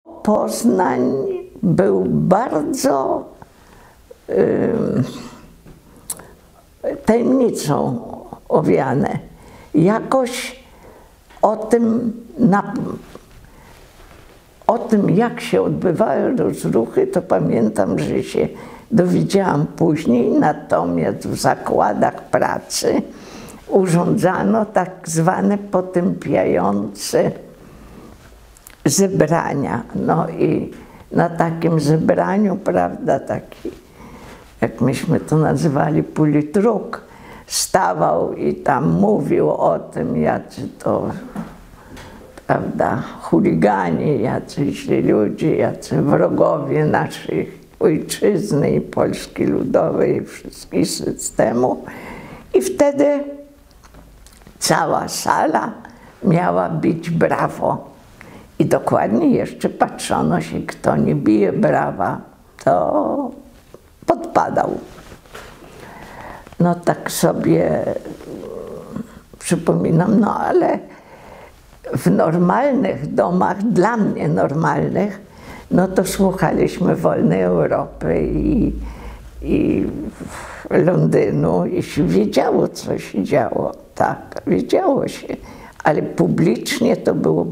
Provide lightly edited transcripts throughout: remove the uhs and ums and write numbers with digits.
Poznań był bardzo tajemnicą owiane. Jakoś o tym, jak się odbywały rozruchy, to pamiętam, że się dowiedziałam później, natomiast w zakładach pracy urządzano tak zwane potępiające zebrania. No i na takim zebraniu, prawda, taki, jak myśmy to nazywali, politruk, stawał i tam mówił o tym, jacy to, prawda, chuligani, jacy źli ludzie, jacy wrogowie naszej ojczyzny i Polski Ludowej i wszystkich systemów. I wtedy cała sala miała bić brawo. I dokładnie jeszcze patrzono się, kto nie bije brawa, to podpadał. No tak sobie przypominam, no ale w normalnych domach, dla mnie normalnych, no to słuchaliśmy Wolnej Europy i Londynu i się wiedziało, co się działo. Tak, wiedziało się, ale publicznie to było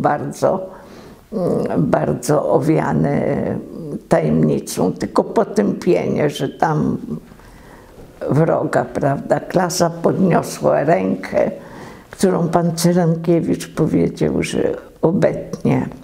bardzo owiane tajemnicą, tylko potępienie, że tam wroga, prawda, klasa podniosła rękę, którą pan Cyrankiewicz powiedział, że obetnie.